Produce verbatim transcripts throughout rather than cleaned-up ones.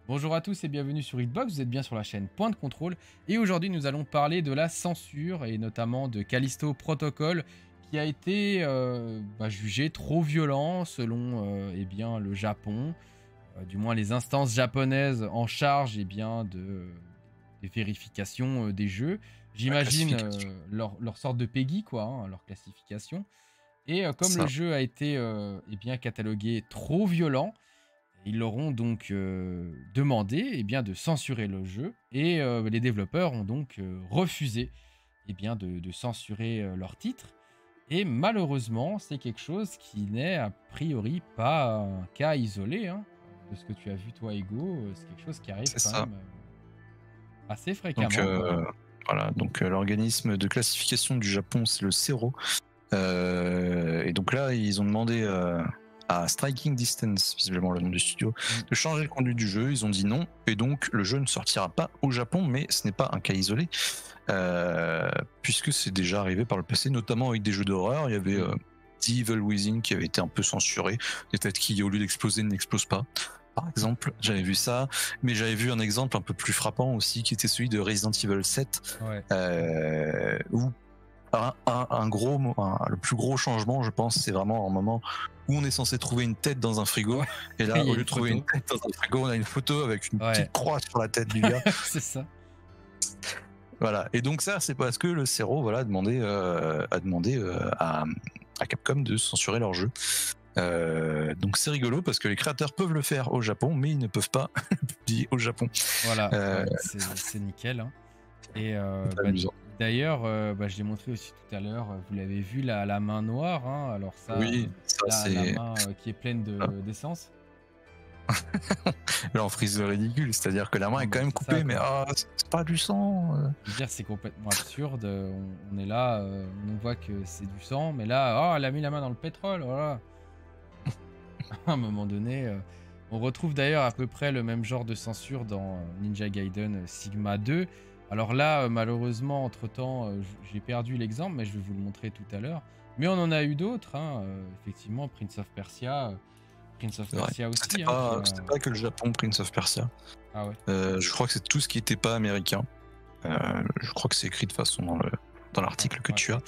Bonjour à tous et bienvenue sur Hitbox, vous êtes bien sur la chaîne Point de Contrôle et aujourd'hui nous allons parler de la censure et notamment de Callisto Protocol qui a été euh, bah, jugé trop violent selon euh, eh bien, le Japon, euh, du moins les instances japonaises en charge eh bien, de, des vérifications euh, des jeux. La J'imagine classification, euh, leur, leur sorte de PEGI, quoi, hein, leur classification. Et euh, comme le ça. jeu a été euh, eh bien, catalogué trop violent, ils leur ont donc euh, demandé eh bien, de censurer le jeu et euh, les développeurs ont donc euh, refusé eh bien, de, de censurer euh, leur titre. Et malheureusement, c'est quelque chose qui n'est a priori pas un cas isolé. Hein. De ce que tu as vu toi, Ego, euh, c'est quelque chose qui arrive C'est quand ça. même euh, assez Donc, fréquemment, quoi. heu, voilà, donc heu, l'organisme de classification du Japon, c'est le CERO. Heu et donc là, ils ont demandé, heu, à Striking Distance, visiblement le nom du studio, Mm. de changer le contenu du jeu. Ils ont dit non et donc le jeu ne sortira pas au Japon, mais ce n'est pas un cas isolé, heu, puisque c'est déjà arrivé par le passé, notamment avec des jeux d'horreur. Il y avait, Oui. heu, The Evil Within qui avait été un peu censuré, des têtes qui, au lieu d'exploser, n'explosent pas. Par exemple, j'avais vu ça, mais j'avais vu un exemple un peu plus frappant aussi, qui était celui de Resident Evil sept, Ouais. euh, où un, un, un gros, un, le plus gros changement, je pense, c'est vraiment un moment où on est censé trouver une tête dans un frigo, Ouais. et Il là, y a au lieu une de trouver une photo. tête dans un frigo, on a une photo avec une Ouais. petite croix sur la tête du gars. C'est ça. Voilà. Et donc ça, c'est parce que le CERO, voilà, a demandé, euh, a demandé euh, à, à Capcom de censurer leur jeu. Euh, donc c'est rigolo parce que les créateurs peuvent le faire au Japon, mais ils ne peuvent pas le publier au Japon. Voilà, Euh, ouais, c'est c'est nickel. Hein. Et euh, c'est bah, amusant. d'ailleurs, euh, bah, je l'ai montré aussi tout à l'heure, euh, vous l'avez vu, la, la main noire. Hein, alors ça, euh, Oui, ça la, la c'est. main euh, qui est pleine Voilà. de- d'essence. Là, on frise le ridicule, c'est-à-dire que la main Non, est quand mais même c'est ça, coupée, mais quoi. ah, c'est pas du sang. euh. Je veux dire, c'est complètement absurde. euh, On, on est là, euh, on voit que c'est du sang, mais là, oh, elle a mis la main dans le pétrole, voilà. À un moment donné, euh, on retrouve d'ailleurs à peu près le même genre de censure dans euh, Ninja Gaiden Sigma deux. Alors là, euh, malheureusement, entre-temps, euh, j- j'ai perdu l'exemple, mais je vais vous le montrer tout à l'heure. Mais on en a eu d'autres, hein, euh, effectivement, Prince of Persia, euh, Prince of C'est vrai. Persia C'était aussi, hein, qui pas, a... c'était pas que le Japon, Prince of Persia. Ah ouais. Euh, je crois que c'est tout ce qui n'était pas américain. Euh, je crois que c'est écrit de façon dans le dans Ouais, l'article que ouais. tu as.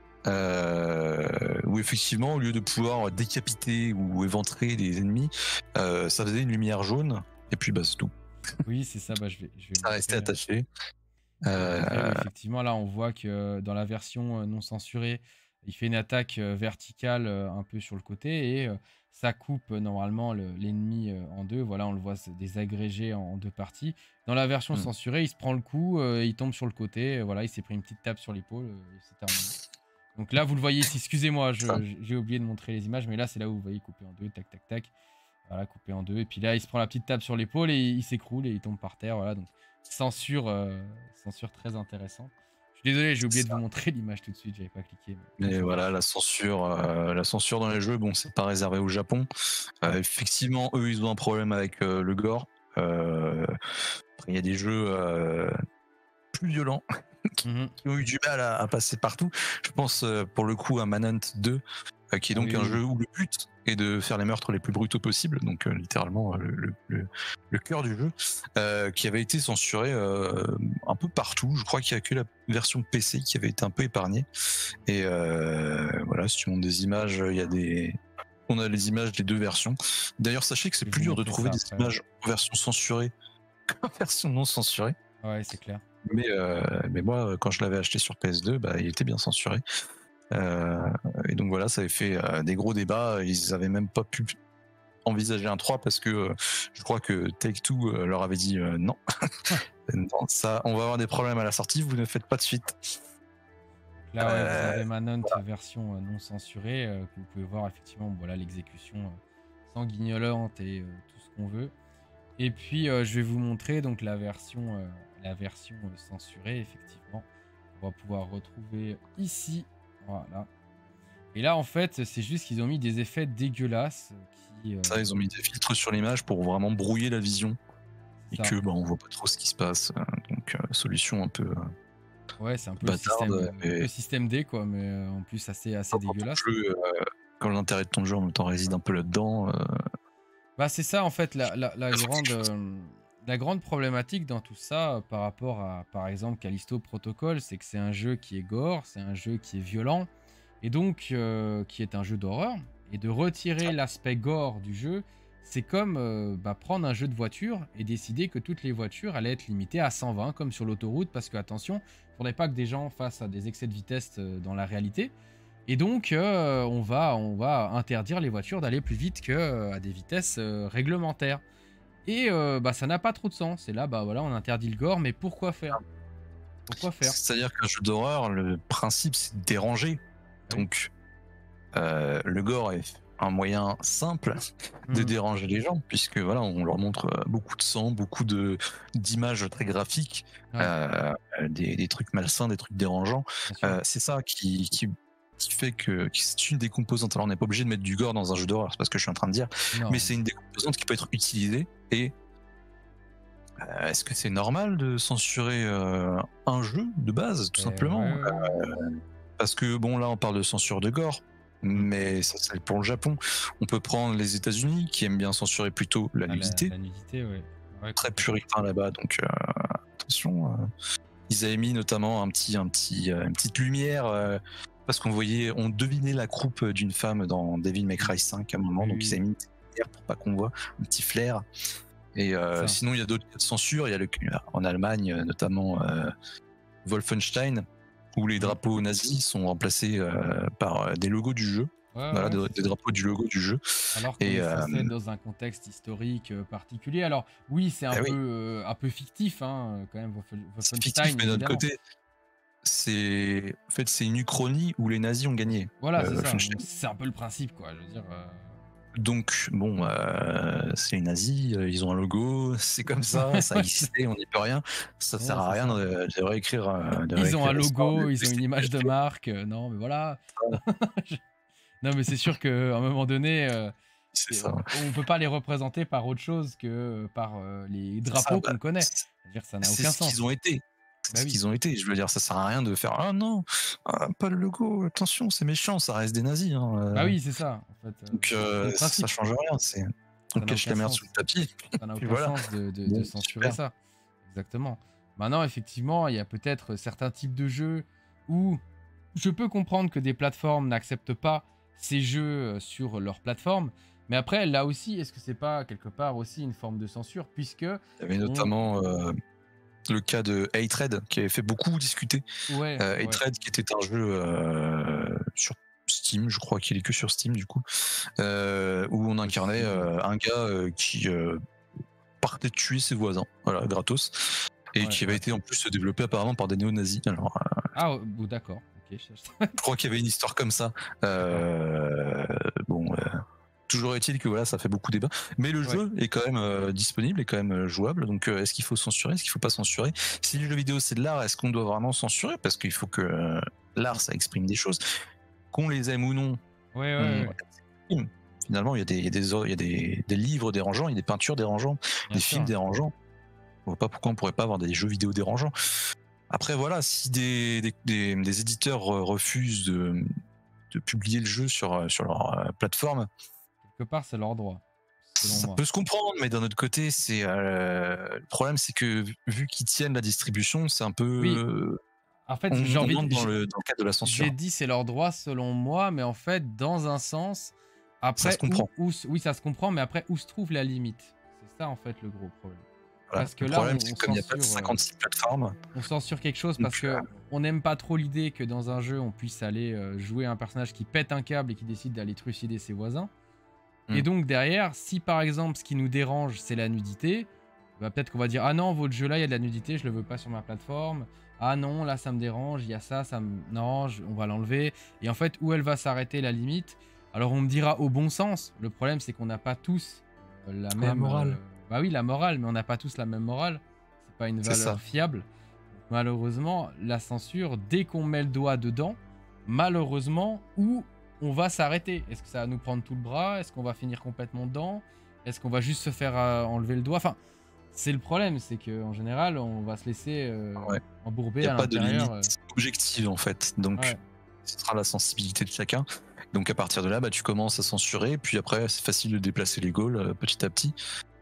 Euh, où effectivement, au lieu de pouvoir décapiter ou éventrer les ennemis, euh, ça faisait une lumière jaune, et puis bah, c'est tout. Oui, c'est ça, bah, je vais, je vais Ça restait montrer. euh, attaché. Je vais montrer, oui, Euh, effectivement, là, on voit que euh, dans la version euh, non censurée, il fait une attaque euh, verticale euh, un peu sur le côté et euh, ça coupe euh, normalement le- l'ennemi euh, en deux. Voilà, on le voit se désagrégé en, en deux parties. Dans la version hmm. censurée, il se prend le coup, euh, il tombe sur le côté. euh, voilà, il s'est pris une petite tape sur l'épaule euh, et c'est terminé. Donc là, vous le voyez ici. Excusez-moi, Ça. je- j'ai oublié de montrer les images, mais là, c'est là où vous voyez coupé en deux, tac, tac, tac. Voilà, coupé en deux. Et puis là, il se prend la petite tape sur l'épaule et il s'écroule et il tombe par terre. Voilà, donc censure, euh, censure très intéressante. Je suis désolé, j'ai oublié de vous montrer l'image tout de suite, j'avais pas cliqué. Mais Mais c'est voilà, dommage. la censure, euh, la censure dans les jeux, bon, c'est pas réservé au Japon. Euh, Ouais. effectivement, eux, ils ont un problème avec euh, le gore. Euh, après, il y a des jeux euh, plus violents qui, Mhm. qui ont eu du mal à, à passer partout. Je pense euh, pour le coup à Manhunt deux, euh, qui est Ah donc oui, un oui, jeu oui. où le but est de faire les meurtres les plus brutaux possibles, donc euh, littéralement euh, le, le, le, le cœur du jeu, euh, qui avait été censuré euh, un peu partout. Je crois qu'il n'y a que la version P C qui avait été un peu épargnée. Et euh, voilà, si tu montes des images, il y a des. On a les images des deux versions. D'ailleurs, sachez que Je c'est vais plus vous dur de montrer trouver ça des après. images en version censurée qu'en version non censurée. Ouais, c'est clair. Mais, euh, mais moi, quand je l'avais acheté sur P S deux, bah, il était bien censuré. Euh, et donc voilà, ça avait fait euh, des gros débats. Ils avaient même pas pu envisager un trois parce que euh, je crois que Take-Two euh, leur avait dit euh, non. non, ça, on va avoir des problèmes à la sortie, vous ne faites pas de suite. Donc là, ouais, vous Euh, avez Manhunt version euh, non censurée, euh, que vous pouvez voir effectivement, voilà, l'exécution euh, sanguignolante et euh, tout ce qu'on veut. Et puis, euh, je vais vous montrer donc la version, euh, la version euh, censurée, effectivement. On va pouvoir retrouver ici. Voilà. Et là, en fait, c'est juste qu'ils ont mis des effets dégueulasses qui... euh, ça, ils ont mis des filtres sur l'image pour vraiment brouiller la vision c'est et ça. que bah, on voit pas trop ce qui se passe. Donc euh, solution un peu euh, Ouais, c'est un peu le système, bâtarde, euh, un peu mais système D, quoi, mais euh, en plus assez, assez quand ton dégueulasse. jeu, euh, quand l'intérêt de ton jeu en même temps réside un peu là-dedans, euh, Bah, c'est ça, en fait, la, la, la il faut quelque grande, chose. euh, la grande problématique dans tout ça, euh, par rapport à, par exemple, Callisto Protocol, c'est que c'est un jeu qui est gore, c'est un jeu qui est violent, et donc euh, qui est un jeu d'horreur. Et de retirer l'aspect gore du jeu, c'est comme euh, bah, prendre un jeu de voiture et décider que toutes les voitures allaient être limitées à cent vingt, comme sur l'autoroute, parce que, attention, il ne faudrait pas que des gens fassent à des excès de vitesse euh, dans la réalité. Et donc, euh, on, va, on va interdire les voitures d'aller plus vite qu'à euh, des vitesses euh, réglementaires. Et euh, bah, ça n'a pas trop de sens. Et là, bah, voilà, on interdit le gore, mais pourquoi faire Pourquoi faire C'est-à-dire qu'un jeu d'horreur, le principe, c'est de déranger. Oui. Donc, euh, le gore est un moyen simple de Mhm. déranger les gens, puisque voilà, on leur montre euh, beaucoup de sang, beaucoup de d'images très graphiques, Ouais, euh, des, des trucs malsains, des trucs dérangeants. bien sûr. Euh, c'est ça qui, qui, qui fait que qui- c'est une des composantes. Alors, on n'est pas obligé de mettre du gore dans un jeu d'horreur, c'est pas ce que je suis en train de dire, Non, mais c'est une des composantes qui peut être utilisée. Et euh, est-ce que c'est normal de censurer euh, un jeu de base, tout eh simplement? ouais, ouais, ouais. Parce que bon, là, on parle de censure de gore, Mhm. mais ça c'est pour le Japon. On peut prendre les États-Unis qui aiment bien censurer plutôt la Ah, la, nudité, la nudité, ouais. Ouais, très complètement. puritain là-bas. Donc euh, attention. euh. Ils avaient mis notamment un petit, un petit, euh, une petite lumière euh, parce qu'on voyait, on devinait la croupe d'une femme dans Devil May Cry cinq à un moment, Oui, donc oui, ils avaient mis une petite lumière pour pas qu'on voit, un petit flair. Et euh, ça. sinon, il y a d'autres cas de censure. Il y a le, en Allemagne, notamment euh, Wolfenstein, où les Mhm. drapeaux nazis sont remplacés euh, par euh, des logos du jeu. Ouais, Voilà, ouais, des, c'est des ça. drapeaux du logo du jeu. Alors qu'on Et est euh, censé être dans un contexte historique euh, particulier. Alors oui, c'est un bah peu, oui, euh, un peu fictif, hein, euh, quand même, Wolfen- c'est fictif, Wolfenstein, mais d'un autre évidemment. côté, c'est en fait c'est une uchronie où les nazis ont gagné. Voilà, Euh, c'est ça. Donc Wolfenstein. c'est un peu le principe, quoi. Je veux dire. euh, Donc bon, euh, c'est les nazis, euh, ils ont un logo, c'est comme ça, ça a existé, on n'y peut rien. Ça sert Non, à c'est rien ça. de, de réécrire, euh, de Ils ont un réécrire l'histoire. logo, Le ils plus, ont une c'est image de que- marque. euh, non, mais voilà. Je- Non, mais c'est sûr qu'à un moment donné, euh, c'est c'est- ça. on ne peut pas les représenter par autre chose que euh, par euh, les C'est ça. drapeaux Bah, qu'on connaît. c'est C'est-à-dire que ça n'a c'est aucun ce qu'ils sens. ont été. C'est Bah ce oui. qu'ils ont été. Je veux dire, ça sert à rien de faire ah non, ah, pas le logo. Attention, c'est méchant, ça reste des nazis. Hein, Bah euh. oui, c'est ça. En fait, euh, Donc c'est euh, le ça principe. change rien. C'est on Ça n'a cache aucun la merde sous sens. le tapis. Ça n'a Puis aucun voilà. sens de, de- de Bon, censurer super. ça. Exactement. Maintenant, effectivement, il y a peut-être certains types de jeux où je peux comprendre que des plateformes n'acceptent pas ces jeux euh, sur leur plateforme. Mais après, là aussi, est-ce que c'est pas quelque part aussi une forme de censure, puisque Il y avait on... notamment euh, le cas de Hatred qui avait fait beaucoup discuter. Ouais, Euh, ouais. Hatred qui était un jeu euh, sur Steam, je crois qu'il est que sur Steam du coup, euh, où on incarnait Possible. euh, un gars euh, qui euh, partait tuer ses voisins, voilà, gratos, et Ouais, qui avait ouais. été en plus développé apparemment par des néo-nazis. Alors, euh, Ah, oh, bon, d'accord. Ok, je- je crois qu'il y avait une histoire comme ça. Euh, bon, euh, toujours est-il que voilà, ça fait beaucoup débat. Mais le Ouais. jeu est quand même euh, disponible, est quand même euh, jouable. Donc, euh, est-ce qu'il faut censurer, est-ce qu'il faut pas censurer? Si le jeu vidéo c'est de l'art, est-ce qu'on doit vraiment censurer? Parce qu'il faut que euh, l'art, ça exprime des choses, qu'on les aime ou non. Ouais, ouais, on- ouais. Finalement, il y a des, il y a des, il y a des, des livres dérangeants, il y a des peintures dérangeantes, Bien des sûr. films dérangeants. On voit pas pourquoi on pourrait pas avoir des jeux vidéo dérangeants. Après, voilà, si des, des, des, des éditeurs euh, refusent de, de publier le jeu sur, euh, sur leur euh, plateforme, Quelque part, c'est leur droit, selon ça moi. peut se comprendre, mais d'un autre côté, c'est euh, le problème, c'est que vu qu'ils tiennent la distribution, c'est un peu Oui. euh, En fait, on, j'ai on envie entre de... dans j'ai- le, dans le cadre de la J'ai censure. dit c'est leur droit selon moi, mais en fait, dans un sens, Ça après, se comprend. où, où se- oui, ça se comprend, mais après, où se trouve la limite? C'est ça, en fait, le gros problème. Voilà. Parce que Le là, problème, on, c'est on que comme il n'y a pas de censure, euh, cinquante-six plateformes, on censure quelque chose donc, parce que euh, on n'aime pas trop l'idée que dans un jeu, on puisse aller euh, jouer un personnage qui pète un câble et qui décide d'aller trucider ses voisins. Mm. Et donc, derrière, si par exemple, ce qui nous dérange, c'est la nudité, bah, peut-être qu'on va dire ah non, votre jeu là il y a de la nudité, je le veux pas sur ma plateforme. Ah non, là ça me dérange, il y a ça, ça me non, je- on va l'enlever. Et en fait, où elle va s'arrêter la limite? Alors on me dira au bon sens. Le problème c'est qu'on n'a pas tous euh, la même morale. euh, bah oui, la morale, mais on n'a pas tous la même morale. C'est pas une C'est valeur ça. fiable. Malheureusement, la censure, dès qu'on met le doigt dedans, malheureusement, où on va s'arrêter? Est-ce que ça va nous prendre tout le bras? Est-ce qu'on va finir complètement dedans? Est-ce qu'on va juste se faire euh, enlever le doigt? Enfin, c'est le problème, c'est qu'en général, on va se laisser euh, Ouais. il embourber n'y à a pas de limite l'intérieur. euh. objective en fait. Donc, Ouais. ce sera la sensibilité de chacun. Donc, à partir de là, bah, tu commences à censurer, puis après, c'est facile de déplacer les goals euh, petit à petit.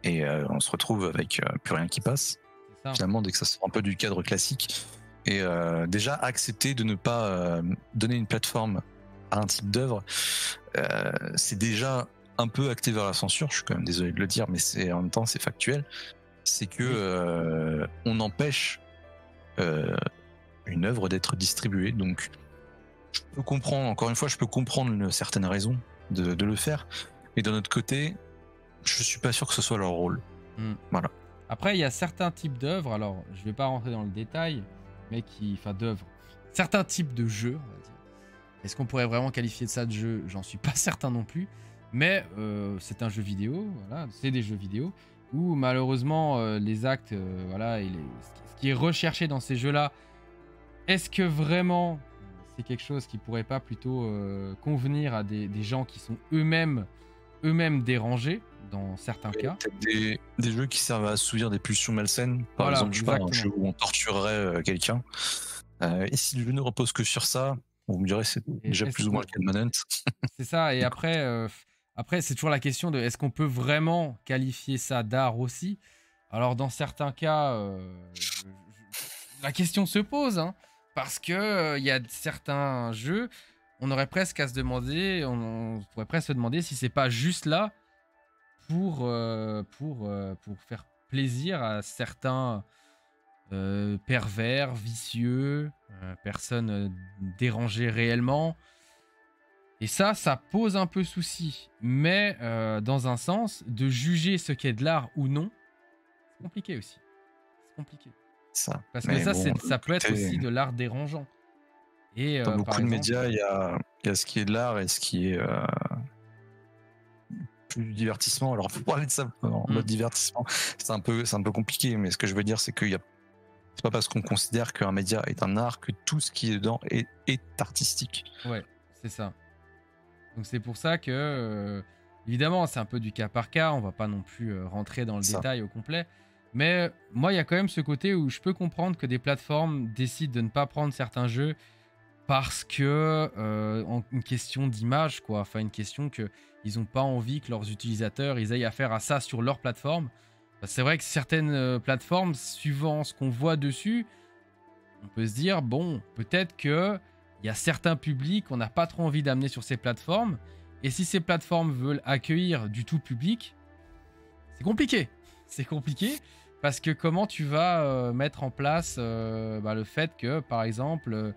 et euh, on se retrouve avec euh, plus rien qui passe. Ça. Finalement, dès que ça sort un peu du cadre classique, et euh, déjà accepter de ne pas euh, donner une plateforme à un type d'œuvre, euh, c'est déjà un peu acté vers la censure. Je suis quand même désolé de le dire, mais c'est en même temps c'est factuel. C'est que euh, on empêche euh, une œuvre d'être distribuée. Donc, je peux comprendre. Encore une fois, je peux comprendre une certaine raison de, de le faire, mais d'un autre côté, je suis pas sûr que ce soit leur rôle. Mm. Voilà. Après, il y a certains types d'œuvres. Alors, je vais pas rentrer dans le détail, mais qui, enfin, d'œuvres. Certains types de jeux, on va dire. Est-ce qu'on pourrait vraiment qualifier de ça de jeu? J'en suis pas certain non plus. Mais euh, c'est un jeu vidéo, voilà, c'est des jeux vidéo où malheureusement euh, les actes, euh, voilà, et les, ce qui est recherché dans ces jeux-là, est-ce que vraiment c'est quelque chose qui pourrait pas plutôt euh, convenir à des, des gens qui sont eux-mêmes eux-mêmes dérangés dans certains cas? Des, des jeux qui servent à assouvir des pulsions malsaines, par Voilà, exemple, je sais pas, un exactement. jeu où on torturerait euh, quelqu'un. Euh, et si le jeu ne repose que sur ça, vous me direz, c'est Et déjà est-ce plus ou qu'on- moins le cas de Manhunt. C'est ça. Et après, euh, après c'est toujours la question de est-ce qu'on peut vraiment qualifier ça d'art aussi? Alors dans certains cas, euh, je- je- la question se pose, hein, parce que euh, il y a certains jeux, on aurait presque à se demander, on, on pourrait presque se demander si c'est pas juste là pour euh, pour euh, pour faire plaisir à certains euh, pervers, vicieux, euh, personnes euh, dérangées réellement. Et ça, ça pose un peu souci. Mais euh, dans un sens, de juger ce qu'est de l'art ou non, c'est compliqué aussi. C'est compliqué. Ça. Parce que Mais ça, bon, c'est- ça peut être écoutez, aussi de l'art dérangeant. Et pas euh, par beaucoup de exemple, médias, il y a, il y a ce qui est de l'art et ce qui est euh, plus du divertissement. Alors, pour parler de ça en Mm. mode divertissement, c'est un peu, c'est un peu compliqué. Mais ce que je veux dire, c'est qu'il y a, c'est pas parce qu'on considère qu'un média est un art que tout ce qui est dedans est, est artistique. ouais, c'est ça. Donc c'est pour ça que, euh, évidemment, c'est un peu du cas par cas. On va pas non plus euh, rentrer dans le Ça. détail au complet. Mais euh, moi, il y a quand même ce côté où je peux comprendre que des plateformes décident de ne pas prendre certains jeux parce que euh, en, une question d'image, quoi. Enfin, une question que ils ont pas envie que leurs utilisateurs ils aient affaire à ça sur leur plateforme. Parce que c'est vrai que certaines euh, plateformes, suivant ce qu'on voit dessus, on peut se dire bon, peut-être que il y a certains publics qu'on n'a pas trop envie d'amener sur ces plateformes. Et si ces plateformes veulent accueillir du tout public, c'est compliqué. C'est compliqué parce que comment tu vas euh, mettre en place euh, bah, le fait que, par exemple, euh,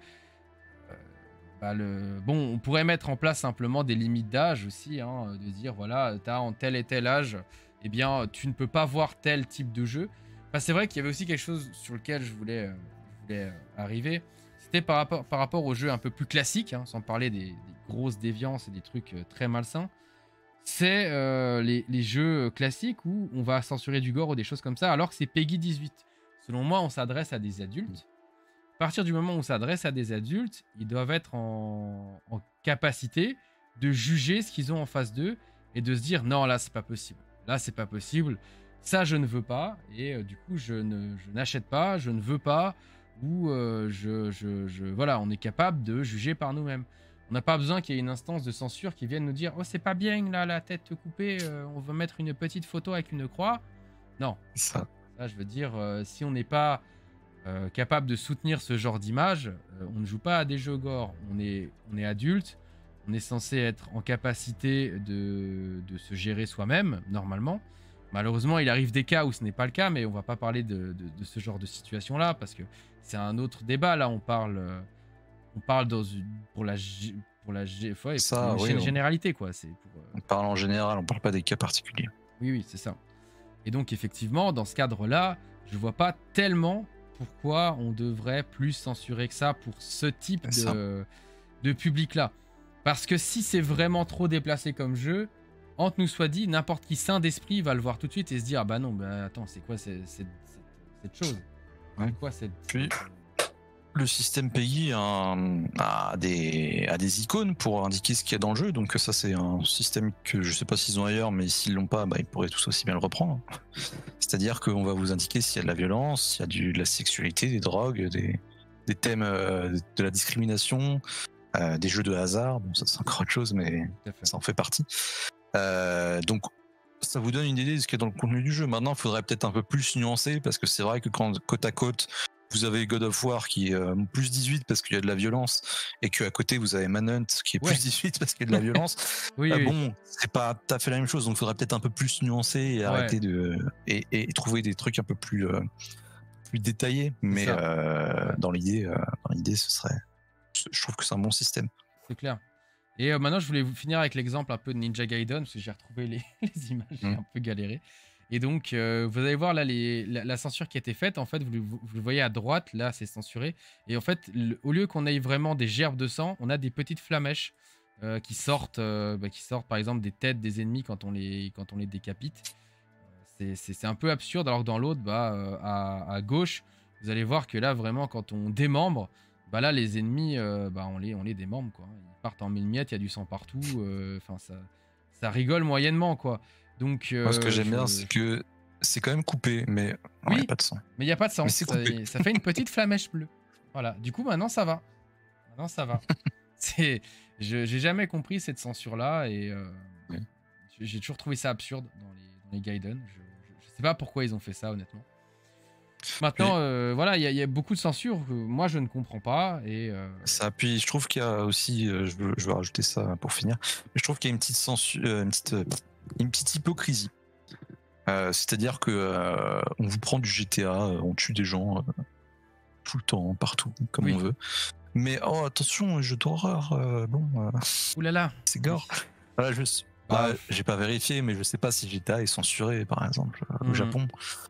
bah, le... bon, on pourrait mettre en place simplement des limites d'âge aussi, hein, de dire voilà, tu as en tel et tel âge, eh bien, tu ne peux pas voir tel type de jeu. Enfin, c'est vrai qu'il y avait aussi quelque chose sur lequel je voulais, euh, je voulais euh, arriver. C'était par rapport, par rapport aux jeux un peu plus classiques, hein, sans parler des, des grosses déviances et des trucs euh, très malsains. C'est euh, les, les jeux classiques où on va censurer du gore ou des choses comme ça, alors que c'est Peggy dix-huit. Selon moi, on s'adresse à des adultes. À partir du moment où on s'adresse à des adultes, ils doivent être en, en capacité de juger ce qu'ils ont en face d'eux et de se dire non, là, c'est pas possible. Là, c'est pas possible. Ça, je ne veux pas. Et euh, du coup, je, ne, je n'achète pas, je ne veux pas. Ou euh, je, je, je. Voilà, on est capable de juger par nous-mêmes. On n'a pas besoin qu'il y ait une instance de censure qui vienne nous dire oh, c'est pas bien, là, la tête coupée, euh, on veut mettre une petite photo avec une croix. Non. Ça. Ça, je veux dire, euh, si on n'est pas euh, capable de soutenir ce genre d'image, euh, on ne joue pas à des jeux gore. On est, on est adulte, on est censé être en capacité de, de se gérer soi-même, normalement. Malheureusement, il arrive des cas où ce n'est pas le cas, mais on va pas parler de, de, de ce genre de situation-là, parce que c'est un autre débat. Là, on parle, euh, on parle dans une, pour la, gé- pour la gé- ouais, Ça, pour une oui, chaîne on- généralité, quoi. C'est pour, euh, On parle en général, on parle pas des cas particuliers. oui, oui, c'est ça. Et donc, effectivement, dans ce cadre-là, je vois pas tellement pourquoi on devrait plus censurer que ça pour ce type C'est ça. de, de public-là. Parce que si c'est vraiment trop déplacé comme jeu, entre nous soit dit, n'importe qui sain d'esprit va le voir tout de suite et se dire ah bah non, bah attends, c'est quoi c'est- c'est- c'est- cette chose? Ouais. C'est quoi cette... Puis, le système Peggy a, a des, a des icônes pour indiquer ce qu'il y a dans le jeu, donc ça c'est un système que je sais pas s'ils ont ailleurs, mais s'ils l'ont pas, bah, ils pourraient tous aussi bien le reprendre. C'est-à-dire qu'on va vous indiquer s'il y a de la violence, s'il y a du, de la sexualité, des drogues, des, des thèmes euh, de la discrimination, euh, des jeux de hasard, bon ça c'est encore autre chose, mais Tout à fait. ça en fait partie. Euh, donc ça vous donne une idée de ce qu'il y a dans le contenu du jeu. Maintenant, il faudrait peut-être un peu plus nuancer, parce que c'est vrai que quand côte à côte, vous avez God of War qui est euh, plus dix-huit parce qu'il y a de la violence, et qu'à côté vous avez Manhunt qui est Ouais. plus dix-huit parce qu'il y a de la violence. Oui, euh, oui. Bon, c'est pas tout à fait la même chose, donc il faudrait peut-être un peu plus nuancer et Ouais. arrêter de et, et trouver des trucs un peu plus euh, plus détaillés. Mais ça. euh, Ouais. dans l'idée, euh, dans l'idée, ce serait, je trouve que c'est un bon système. C'est clair. Et euh, maintenant, je voulais vous finir avec l'exemple un peu de Ninja Gaiden, parce que j'ai retrouvé les, les images, j'ai Mm. un peu galéré. Et donc, euh, vous allez voir là les, la, la censure qui a été faite. En fait, vous, le- vous, vous le voyez à droite, là, c'est censuré. Et en fait, le- au lieu qu'on ait vraiment des gerbes de sang, on a des petites flamèches euh, qui sortent, euh, bah, qui sortent par exemple des têtes des ennemis quand on les, quand on les décapite. C'est- C'est c'est un peu absurde, alors que dans l'autre, bah, euh, à, à gauche, vous allez voir que là, vraiment, quand on démembre, bah là, les ennemis, euh, bah, on, les, on les démembre, quoi. Ils partent en mille miettes, il y a du sang partout. euh, Enfin, ça, ça rigole moyennement, quoi. Donc, Moi, ce que euh, j'aime bien, je- c'est que c'est quand même coupé, mais il n'y Oui. a pas de sang. mais il n'y a pas de sang. Mais c'est Ça, coupé. ça fait une petite flamèche bleue. Voilà. Du coup, maintenant, ça va. Maintenant, ça va. C'est, je- j'ai jamais compris cette censure-là et euh, Ouais. j'ai j'ai toujours trouvé ça absurde dans les, dans les Gaiden. Je, je, je sais pas pourquoi ils ont fait ça, honnêtement. Maintenant, Et- euh, voilà, il y, a- il y a beaucoup de censure que moi je ne comprends pas et euh, Ça appuie. Je trouve qu'il y a aussi, euh, je, veux, je veux rajouter ça pour finir. Mais je trouve qu'il y a une petite censure, euh, une petite, euh, une petite hypocrisie. Euh, C'est-à-dire que euh, on vous prend du G T A, euh, on tue des gens euh, tout le temps, partout, comme Oui. on veut. Mais oh attention, jeu d'horreur, euh, bon, euh, oulala. c'est gore. Voilà, je, Bah, bah, j'ai pas vérifié, mais je sais pas si G T A est censuré, par exemple, euh, au Mhm. Japon.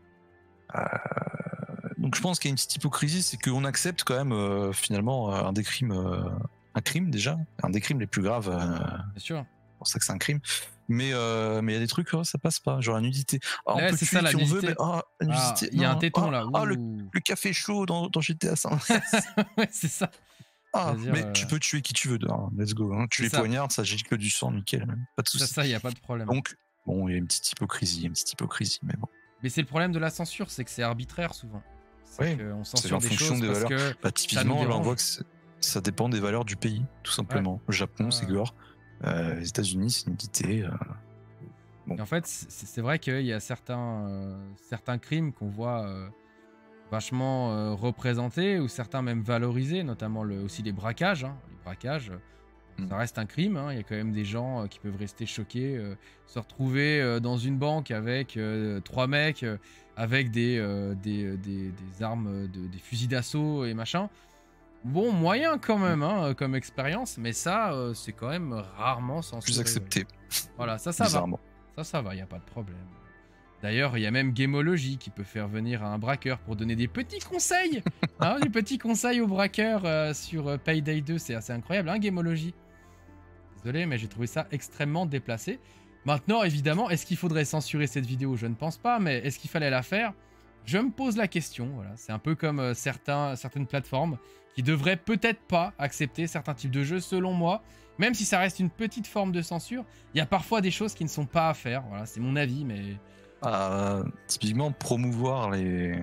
Euh, donc je pense qu'il y a une petite hypocrisie, c'est qu'on accepte quand même euh, finalement euh, un des crimes, euh, un crime déjà, un des crimes les plus graves. euh, Bien sûr. c'est pour ça que c'est un crime. Mais euh, mais il y a des trucs, oh, ça passe pas, genre la nudité. Ah, on Là, peut c'est tuer ça, la qui on veut, nudité. mais ah, la Ah, nudité. il y a un non. téton Ah, là. ah, le, Ouh. le café chaud dans, dans G T A, ça. Ouais, c'est ça. Ah, Je veux dire, mais euh, tu peux tuer qui tu veux, hein, let's go. Hein. Tu C'est les ça. poignardes, ça gicle que du sang, nickel, pas de Ça, soucis. ça, il n'y a pas de problème. Donc, bon, il y a une petite hypocrisie, une petite hypocrisie, mais bon. Mais c'est le problème de la censure, c'est que c'est arbitraire souvent. C'est Oui, qu'on c'est censure en des fonction choses des parce valeurs. que Bah, ça nous typiquement, là, on dérange. voit que c'est- ça dépend des valeurs du pays, tout simplement. Le Japon, Ouais. c'est gore. Euh, les États-Unis, c'est nudité. Euh... Et en fait, c'est c'est vrai qu'il y a certains, euh, certains crimes qu'on voit euh, vachement euh, représentés ou certains même valorisés, notamment le, aussi les braquages. Hein. Les braquages, euh, Mm. ça reste un crime. Hein. Il y a quand même des gens euh, qui peuvent rester choqués, euh, se retrouver euh, dans une banque avec euh, trois mecs, euh, avec des, euh, des, euh, des, des armes, de, des fusils d'assaut et machin. Bon, moyen quand même, hein, comme expérience, mais ça, euh, c'est quand même rarement censuré. Plus accepté, ouais. Voilà, ça, ça va. bizarrement. Ça, ça va, il n'y a pas de problème. D'ailleurs, il y a même Gamology qui peut faire venir un braqueur pour donner des petits conseils. Hein, des petits conseils aux braqueurs euh, sur euh, Payday deux. C'est assez incroyable, hein, Gamology. Désolé, mais j'ai trouvé ça extrêmement déplacé. Maintenant, évidemment, est-ce qu'il faudrait censurer cette vidéo? Je ne pense pas, mais est-ce qu'il fallait la faire? Je me pose la question. Voilà. C'est un peu comme euh, certains, certaines plateformes qui devraient peut-être pas accepter certains types de jeux, selon moi. Même si ça reste une petite forme de censure, il y a parfois des choses qui ne sont pas à faire. Voilà, c'est mon avis, mais... Ah, typiquement, promouvoir les,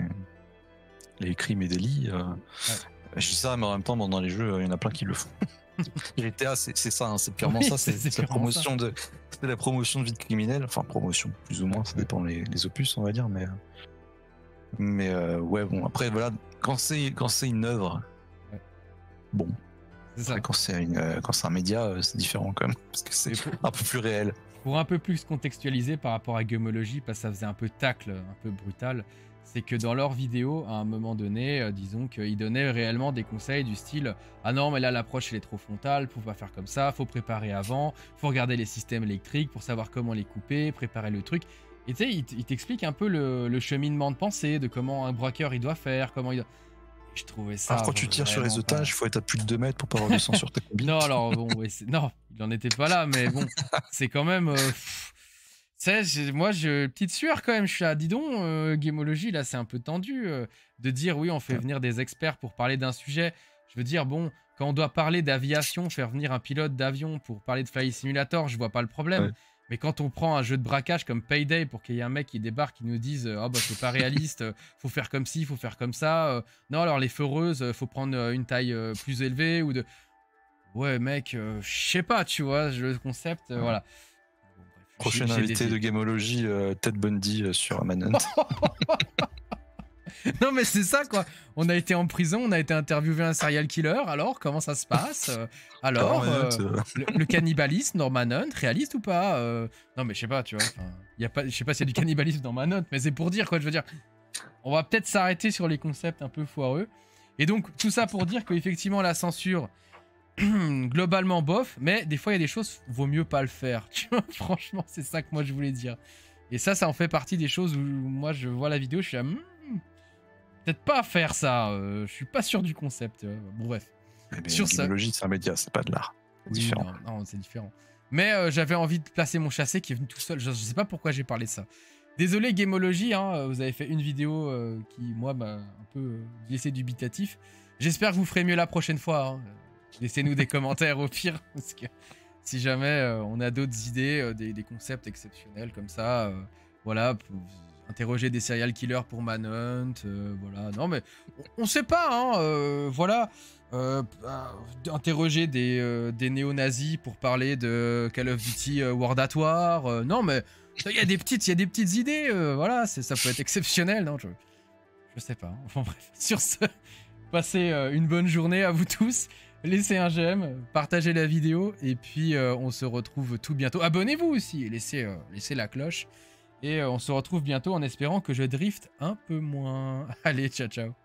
les crimes et délits. Euh... Je dis ça, mais en même temps, bon, dans les jeux, il y en a plein qui le font. G T A, c'est c'est ça, hein, c'est purement Oui, ça, c'est c'est- c'est c'est la purement promotion de, c'est la promotion de vie de criminel, enfin promotion, plus ou moins, ça dépend les, les opus, on va dire, mais mais euh, ouais, bon, après voilà, quand c'est quand c'est une œuvre, Ouais. bon, C'est ça. après, quand c'est une, euh, quand c'est un média, euh, c'est différent quand même, parce que c'est Mais pour- un peu plus réel. Pour un peu plus contextualiser par rapport à Gamology, parce que ça faisait un peu tacle, un peu brutal, c'est que dans leurs vidéos, à un moment donné, euh, disons qu'ils donnaient réellement des conseils du style « Ah non, mais là, l'approche, elle est trop frontale, faut pas faire comme ça, faut préparer avant, faut regarder les systèmes électriques pour savoir comment les couper, préparer le truc. » Et tu sais, ils t- ils t'expliquent un peu le, le cheminement de pensée, de comment un braqueur, il doit faire, comment il doit... Et je trouvais ça Alors quand tu tires sur les vraiment pas- otages, il faut être à plus de deux mètres pour pas avoir de sang sur ta combi. Non, alors bon, ouais, c'est- non, il en était pas là, mais bon, c'est quand même. euh, pff, tu sais, j'ai- moi, je petite sueur quand même. Je suis là, dis donc, euh, Gamology, là, c'est un peu tendu euh, de dire oui, on fait venir des experts pour parler d'un sujet. Je veux dire, bon, quand on doit parler d'aviation, faire venir un pilote d'avion pour parler de Flight Simulator, je vois pas le problème. Ouais. Mais quand on prend un jeu de braquage comme Payday pour qu'il y ait un mec qui débarque qui nous dise ah bah c'est pas réaliste, euh, faut faire comme ci, faut faire comme ça. euh, non alors les foreuses, euh, faut prendre euh, une taille euh, plus élevée ou de. Ouais mec, euh, je sais pas, tu vois, je- le concept, euh, Ouais. voilà. Bon, bref, Prochain j'ai invité des... de Gamologie, euh, Ted Bundy euh, sur Manhunt. Non mais c'est ça quoi. On a été en prison, on a été interviewé un serial killer. Alors comment ça se passe? euh, Alors, Alors, euh, euh, le, le cannibalisme dans Manhunt, réaliste ou pas? euh... Non mais je sais pas, tu vois. Y a pas, je sais pas s'il y a du cannibalisme dans Manhunt, mais c'est pour dire quoi. Je veux dire, on va peut-être s'arrêter sur les concepts un peu foireux. Et donc tout ça pour dire qu'effectivement la censure, globalement bof, mais des fois il y a des choses vaut mieux pas le faire. Tu vois, franchement c'est ça que moi je voulais dire. Et ça, ça en fait partie des choses où moi je vois la vidéo, je suis là. Hmm, peut-être pas faire ça, euh, je suis pas sûr du concept. Euh, bon, bref. mais Sur ça. Gamologie, c'est un média, c'est pas de l'art. C'est Oui, différent. non, non c'est différent. Mais euh, j'avais envie de placer mon chassé qui est venu tout seul. Je, je sais pas pourquoi j'ai parlé de ça. Désolé, Gamologie, hein, vous avez fait une vidéo euh, qui, moi, m'a un peu euh, laissé dubitatif. J'espère que vous ferez mieux la prochaine fois. Hein. Laissez-nous des commentaires au pire. Parce que si jamais euh, on a d'autres idées, euh, des, des concepts exceptionnels comme ça, euh, voilà. Pour, interroger des serial killers pour Manhunt, euh, voilà. Non mais on, on sait pas, hein, euh, voilà. Euh, euh, interroger des, euh, des néo-nazis pour parler de Call of Duty euh, World at War. Euh, non mais il y a des petites, il y a des petites idées, euh, voilà. Ça peut être exceptionnel, non je, je sais pas. Enfin bref. Sur ce, passez euh, une bonne journée à vous tous. Laissez un j'aime, partagez la vidéo et puis euh, on se retrouve tout bientôt. Abonnez-vous aussi, laissez, euh, laissez la cloche. Et on se retrouve bientôt en espérant que je drift un peu moins. Allez, ciao ciao.